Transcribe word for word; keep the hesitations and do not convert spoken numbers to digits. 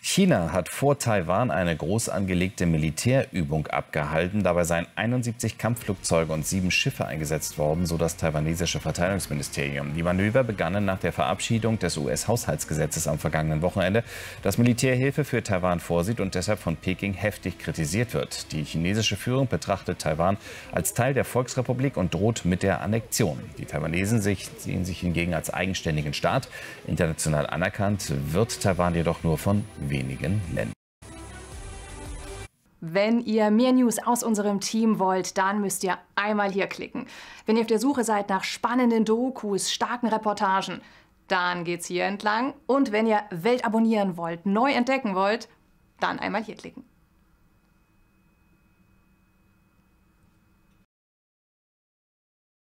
China hat vor Taiwan eine groß angelegte Militärübung abgehalten. Dabei seien einundsiebzig Kampfflugzeuge und sieben Schiffe eingesetzt worden, so das taiwanesische Verteidigungsministerium. Die Manöver begannen nach der Verabschiedung des U S-Haushaltsgesetzes am vergangenen Wochenende, das Militärhilfe für Taiwan vorsieht und deshalb von Peking heftig kritisiert wird. Die chinesische Führung betrachtet Taiwan als Teil der Volksrepublik und droht mit der Annexion. Die Taiwanesen sehen sich hingegen als eigenständigen Staat. International anerkannt wird Taiwan jedoch nur von wenigen Ländern. Wenn ihr mehr News aus unserem Team wollt, dann müsst ihr einmal hier klicken. Wenn ihr auf der Suche seid nach spannenden Dokus, starken Reportagen, dann geht's hier entlang. Und wenn ihr Welt abonnieren wollt, neu entdecken wollt, dann einmal hier klicken.